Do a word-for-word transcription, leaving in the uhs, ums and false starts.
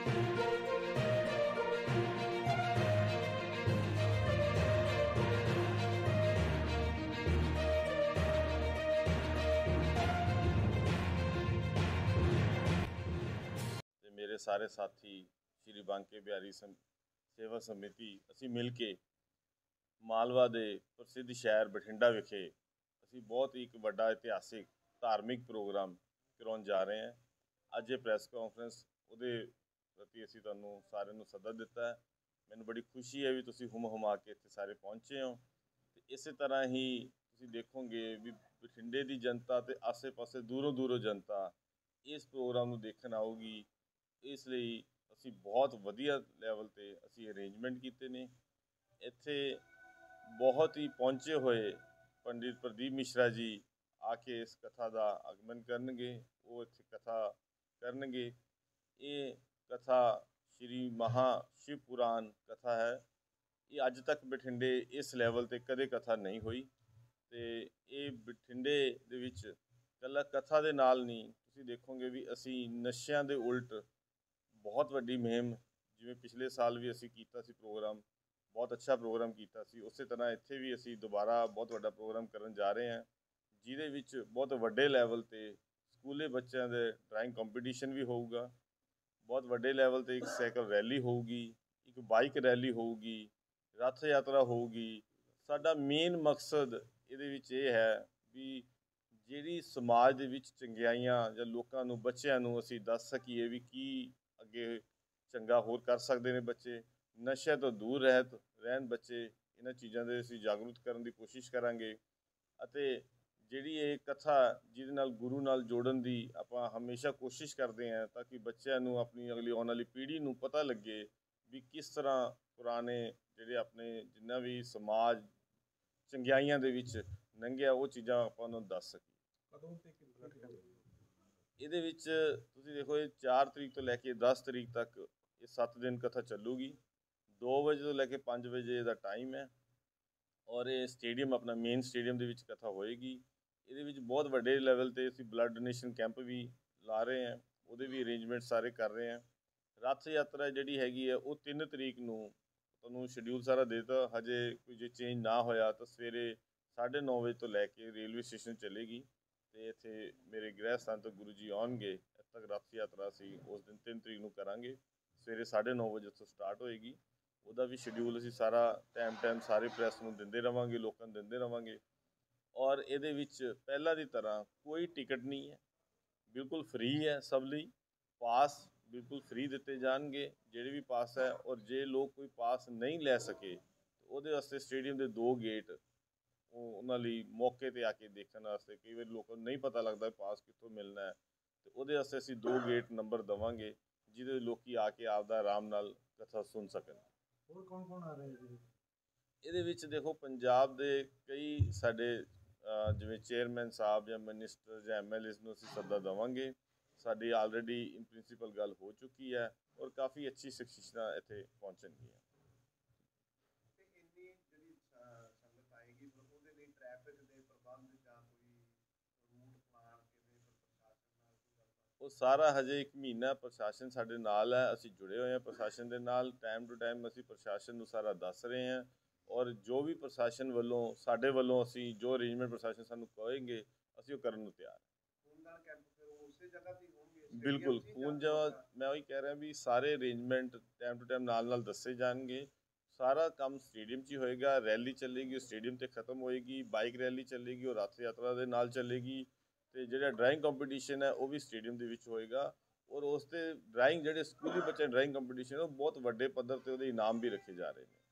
मेरे सारे साथी श्री बांके बिहारी सेवा समਿਤੀ ਅਸੀਂ मिल के मालवा के प्रसिद्ध शहर बठिंडा विखे ਅਸੀਂ बहुत ही एक ਵੱਡਾ इतिहासिक धार्मिक प्रोग्राम कराउण जा रहे हैं। ਅੱਜ ਇਹ ਪ੍ਰੈਸ ਕਾਨਫਰੰਸ ਉਹਦੇ ਪ੍ਰਤੀ ਅਸੀਂ ਤੁਹਾਨੂੰ ਸਾਰਿਆਂ ਨੂੰ ਸੱਦਾ ਦਿੱਤਾ ਹੈ। ਮੈਨੂੰ ਬੜੀ ਖੁਸ਼ੀ ਹੈ ਵੀ ਤੁਸੀਂ ਹੁਮ ਹੁਮਾ ਕੇ ਇੱਥੇ ਸਾਰੇ ਪਹੁੰਚੇ ਹੋ ਤੇ ਇਸੇ ਤਰ੍ਹਾਂ ਹੀ ਤੁਸੀਂ ਦੇਖੋਗੇ ਵੀ ਬਠਿੰਡੇ ਦੀ ਜਨਤਾ ਤੇ ਆਸੇ-ਪਾਸੇ ਦੂਰੋਂ ਦੂਰੋਂ ਜਨਤਾ ਇਸ ਪ੍ਰੋਗਰਾਮ ਨੂੰ ਦੇਖਣ ਆਊਗੀ। ਇਸ ਲਈ ਅਸੀਂ ਬਹੁਤ ਵਧੀਆ ਲੈਵਲ ਤੇ ਅਸੀਂ ਅਰੇਂਜਮੈਂਟ ਕੀਤੇ ਨੇ। ਇੱਥੇ ਬਹੁਤ ਹੀ ਪਹੁੰਚੇ ਹੋਏ ਪੰਡਿਤ ਪ੍ਰਦੀਪ ਮਿਸ਼ਰਾ ਜੀ ਆ ਕੇ ਇਸ ਕਥਾ ਦਾ ਆਗਮਨ ਕਰਨਗੇ। ਉਹ ਇੱਥੇ ਕਥਾ ਕਰਨਗੇ। ਇਹ ਕਥਾ ਸ਼੍ਰੀ ਮਹਾ ਸ਼ਿਵ ਪੁਰਾਣ ਕਥਾ ਹੈ। ਇਹ ਅੱਜ ਤੱਕ ਬਠਿੰਡੇ ਇਸ ਲੈਵਲ ਤੇ ਕਦੇ ਕਥਾ ਨਹੀਂ ਹੋਈ ਤੇ ਇਹ ਬਠਿੰਡੇ ਦੇ ਵਿੱਚ ਇਕੱਲਾ ਕਥਾ ਦੇ ਨਾਲ ਨਹੀਂ, ਤੁਸੀਂ ਦੇਖੋਗੇ ਵੀ ਅਸੀਂ ਨਸ਼ਿਆਂ ਦੇ ਉਲਟ ਬਹੁਤ ਵੱਡੀ ਮੁਹਿੰਮ, ਜਿਵੇਂ ਪਿਛਲੇ ਸਾਲ ਵੀ ਅਸੀਂ ਕੀਤਾ ਸੀ ਪ੍ਰੋਗਰਾਮ, ਬਹੁਤ ਅੱਛਾ ਪ੍ਰੋਗਰਾਮ ਕੀਤਾ ਸੀ, ਉਸੇ ਤਰ੍ਹਾਂ ਇੱਥੇ ਵੀ ਅਸੀਂ ਦੁਬਾਰਾ ਬਹੁਤ ਵੱਡਾ ਪ੍ਰੋਗਰਾਮ ਕਰਨ ਜਾ ਰਹੇ ਹਾਂ, ਜਿਹਦੇ ਵਿੱਚ ਬਹੁਤ ਵੱਡੇ ਲੈਵਲ 'ਤੇ ਸਕੂਲੇ ਬੱਚਿਆਂ ਦੇ ਡਰਾਇੰਗ ਕੰਪੀਟੀਸ਼ਨ ਵੀ ਹੋਊਗਾ। ਬਹੁਤ ਵੱਡੇ ਲੈਵਲ 'ਤੇ ਇੱਕ ਸਾਈਕਲ ਰੈਲੀ ਹੋਊਗੀ, ਇੱਕ ਬਾਈਕ ਰੈਲੀ ਹੋਊਗੀ, ਰੱਥ ਯਾਤਰਾ ਹੋਊਗੀ। ਸਾਡਾ ਮੇਨ ਮਕਸਦ ਇਹਦੇ ਵਿੱਚ ਇਹ ਹੈ ਵੀ ਜਿਹੜੀ ਸਮਾਜ ਦੇ ਵਿੱਚ ਚੰਗਿਆਈਆਂ ਜਾਂ ਲੋਕਾਂ ਨੂੰ, ਬੱਚਿਆਂ ਨੂੰ ਅਸੀਂ ਦੱਸ ਸਕੀਏ ਵੀ ਕੀ ਅੱਗੇ ਚੰਗਾ ਹੋਰ ਕਰ ਸਕਦੇ ਨੇ ਬੱਚੇ, ਨਸ਼ਿਆਂ ਤੋਂ ਦੂਰ ਰਹਿਤ ਰਹਿਣ ਬੱਚੇ, ਇਹਨਾਂ ਚੀਜ਼ਾਂ ਦੇ ਅਸੀਂ ਜਾਗਰੂਕ ਕਰਨ ਦੀ ਕੋਸ਼ਿਸ਼ ਕਰਾਂਗੇ। ਅਤੇ ਜਿਹੜੀ ਇਹ ਕਥਾ ਜਿਹਦੇ ਨਾਲ ਗੁਰੂ ਨਾਲ ਜੋੜਨ ਦੀ ਆਪਾਂ ਹਮੇਸ਼ਾ ਕੋਸ਼ਿਸ਼ ਕਰਦੇ ਹਾਂ ਤਾਂ ਕਿ ਬੱਚਿਆਂ ਨੂੰ, ਆਪਣੀ ਅਗਲੀ ਆਉਣ ਵਾਲੀ ਪੀੜ੍ਹੀ ਨੂੰ ਪਤਾ ਲੱਗੇ ਵੀ ਕਿਸ ਤਰ੍ਹਾਂ ਪੁਰਾਣੇ ਜਿਹੜੇ ਆਪਣੇ ਜਿੰਨਾ ਵੀ ਸਮਾਜ ਚੰਗਿਆਈਆਂ ਦੇ ਵਿੱਚ ਲੰਘਿਆ ਉਹ ਚੀਜ਼ਾਂ ਆਪਾਂ ਉਹਨਾਂ ਨੂੰ ਦੱਸ ਸਕੀਏ। ਕਦੋਂ ਤੇ ਇਹਦੇ ਵਿੱਚ ਤੁਸੀਂ ਦੇਖੋ, ਇਹ ਚਾਰ ਤਰੀਕ ਤੋਂ ਲੈ ਕੇ ਦਸ ਤਰੀਕ ਤੱਕ ਇਹ ਸੱਤ ਦਿਨ ਕਥਾ ਚੱਲੂਗੀ। ਦੋ ਵਜੇ ਤੋਂ ਲੈ ਕੇ ਪੰਜ ਵਜੇ ਦਾ ਟਾਈਮ ਹੈ ਔਰ ਇਹ ਸਟੇਡੀਅਮ, ਆਪਣਾ ਮੇਨ ਸਟੇਡੀਅਮ ਦੇ ਵਿੱਚ ਕਥਾ ਹੋਏਗੀ। ਇਹਦੇ ਵਿੱਚ ਬਹੁਤ ਵੱਡੇ ਲੈਵਲ 'ਤੇ ਅਸੀਂ ਬਲੱਡ ਡੋਨੇਸ਼ਨ ਕੈਂਪ ਵੀ ਲਾ ਰਹੇ ਹਾਂ, ਉਹਦੇ ਵੀ ਅਰੇਂਜਮੈਂਟ ਸਾਰੇ ਕਰ ਰਹੇ ਹਾਂ। ਰੱਥ ਯਾਤਰਾ ਜਿਹੜੀ ਹੈਗੀ ਹੈ ਉਹ ਤਿੰਨ ਤਰੀਕ ਨੂੰ ਤੁਹਾਨੂੰ ਸ਼ਡਿਊਲ ਸਾਰਾ ਦੇ ਦਿੱਤਾ, ਹਜੇ ਕੋਈ ਜੇ ਚੇਂਜ ਨਾ ਹੋਇਆ ਤਾਂ ਸਵੇਰੇ ਸਾਢੇ ਨੌ ਵਜੇ ਤੋਂ ਲੈ ਕੇ ਰੇਲਵੇ ਸਟੇਸ਼ਨ ਚੱਲੇਗੀ ਅਤੇ ਇੱਥੇ ਮੇਰੇ ਗ੍ਰਹਿ ਸਥਾਨ ਤੋਂ ਗੁਰੂ ਜੀ ਆਉਣਗੇ। ਇੱਥੇ ਤੱਕ ਰੱਥ ਯਾਤਰਾ ਅਸੀਂ ਉਸ ਦਿਨ ਤਿੰਨ ਤਰੀਕ ਨੂੰ ਕਰਾਂਗੇ, ਸਵੇਰੇ ਸਾਢੇ ਨੌ ਵਜੇ ਤੋਂ ਸਟਾਰਟ ਹੋਏਗੀ। ਉਹਦਾ ਵੀ ਸ਼ਡਿਊਲ ਅਸੀਂ ਸਾਰਾ ਟਾਈਮ ਟਾਈਮ ਸਾਰੇ ਪ੍ਰੈਸ ਨੂੰ ਦਿੰਦੇ ਰਹਾਂਗੇ, ਲੋਕਾਂ ਨੂੰ ਦਿੰਦੇ ਰਹਾਂਗੇ। ਔਰ ਇਹਦੇ ਵਿੱਚ ਪਹਿਲਾਂ ਦੀ ਤਰ੍ਹਾਂ ਕੋਈ ਟਿਕਟ ਨਹੀਂ ਹੈ, ਬਿਲਕੁਲ ਫ੍ਰੀ ਹੈ ਸਭ ਲਈ। ਪਾਸ ਬਿਲਕੁਲ ਫ੍ਰੀ ਦਿੱਤੇ ਜਾਣਗੇ, ਜਿਹੜੇ ਵੀ ਪਾਸ ਹੈ। ਔਰ ਜੇ ਲੋਕ ਕੋਈ ਪਾਸ ਨਹੀਂ ਲੈ ਸਕੇ ਉਹਦੇ ਵਾਸਤੇ ਸਟੇਡੀਅਮ ਦੇ ਦੋ ਗੇਟ ਉਹ ਉਹਨਾਂ ਲਈ ਮੌਕੇ 'ਤੇ ਆ ਕੇ ਦੇਖਣ ਵਾਸਤੇ, ਕਈ ਵਾਰੀ ਲੋਕਾਂ ਨੂੰ ਨਹੀਂ ਪਤਾ ਲੱਗਦਾ ਪਾਸ ਕਿੱਥੋਂ ਮਿਲਣਾ ਹੈ, ਅਤੇ ਉਹਦੇ ਵਾਸਤੇ ਅਸੀਂ ਦੋ ਗੇਟ ਨੰਬਰ ਦੇਵਾਂਗੇ ਜਿਹਦੇ ਲੋਕ ਆ ਕੇ ਆਪਦਾ ਆਰਾਮ ਨਾਲ ਕਥਾ ਸੁਣ ਸਕਣ। ਹੋਰ ਕੌਣ ਕੌਣ ਆ ਰਹੇ ਜੀ ਇਹਦੇ ਵਿੱਚ? ਦੇਖੋ, ਪੰਜਾਬ ਦੇ ਕਈ ਸਾਡੇ ਜਿਵੇਂ ਚੇਅਰਮੈਨ ਸਾਹਿਬ ਜਾਂ ਮਿਨਿਸਟਰ ਜਾਂ ਐਮ ਐਲ ਏਜ਼ ਨੂੰ ਅਸੀਂ ਸੱਦਾ ਦੇਵਾਂਗੇ। ਸਾਡੀ ਆਲਰੇਡੀ ਇਨ ਪ੍ਰਿੰਸੀਪਲ ਗੱਲ ਹੋ ਚੁੱਕੀ ਹੈ ਔਰ ਕਾਫੀ ਅੱਛੀ ਸ਼ਖਸੀਅਤਾਂ ਇੱਥੇ ਪਹੁੰਚਣਗੀਆਂ। ਉਹ ਸਾਰਾ ਹਜੇ ਇੱਕ ਮਹੀਨਾ ਪ੍ਰਸ਼ਾਸਨ ਸਾਡੇ ਨਾਲ ਹੈ, ਅਸੀਂ ਜੁੜੇ ਹੋਏ ਹਾਂ ਪ੍ਰਸ਼ਾਸਨ ਦੇ ਨਾਲ। ਟਾਈਮ ਟੂ ਟਾਈਮ ਅਸੀਂ ਪ੍ਰਸ਼ਾਸਨ ਨੂੰ ਸਾਰਾ ਦੱਸ ਰਹੇ ਹਾਂ ਔਰ ਜੋ ਵੀ ਪ੍ਰਸ਼ਾਸਨ ਵੱਲੋਂ, ਸਾਡੇ ਵੱਲੋਂ ਅਸੀਂ ਜੋ ਅਰੇਂਜਮੈਂਟ ਪ੍ਰਸ਼ਾਸਨ ਸਾਨੂੰ ਕਹੇਂਗੇ ਅਸੀਂ ਉਹ ਕਰਨ ਨੂੰ ਤਿਆਰ। ਬਿਲਕੁਲ ਖੂਨ ਜਵਾ, ਮੈਂ ਉਹੀ ਕਹਿ ਰਿਹਾ ਵੀ ਸਾਰੇ ਅਰੇਂਜਮੈਂਟ ਟਾਈਮ ਟੂ ਟਾਈਮ ਨਾਲ ਨਾਲ ਦੱਸੇ ਜਾਣਗੇ। ਸਾਰਾ ਕੰਮ ਸਟੇਡੀਅਮ 'ਚ ਹੀ ਹੋਏਗਾ। ਰੈਲੀ ਚੱਲੇਗੀ ਉਹ ਸਟੇਡੀਅਮ 'ਤੇ ਖਤਮ ਹੋਏਗੀ, ਬਾਈਕ ਰੈਲੀ ਚੱਲੇਗੀ ਉਹ ਰੱਥ ਯਾਤਰਾ ਦੇ ਨਾਲ ਚੱਲੇਗੀ, ਅਤੇ ਜਿਹੜਾ ਡਰਾਇੰਗ ਕੰਪੀਟੀਸ਼ਨ ਹੈ ਉਹ ਵੀ ਸਟੇਡੀਅਮ ਦੇ ਵਿੱਚ ਹੋਏਗਾ। ਔਰ ਉਸ 'ਤੇ ਡਰਾਇੰਗ, ਜਿਹੜੇ ਸਕੂਲੀ ਬੱਚੇ ਡਰਾਇੰਗ ਕੰਪੀਟੀਸ਼ਨ ਉਹ ਬਹੁਤ ਵੱਡੇ ਪੱਧਰ 'ਤੇ ਉਹਦੇ ਇਨਾਮ ਵੀ ਰੱਖੇ ਜਾ ਰਹੇ ਨੇ।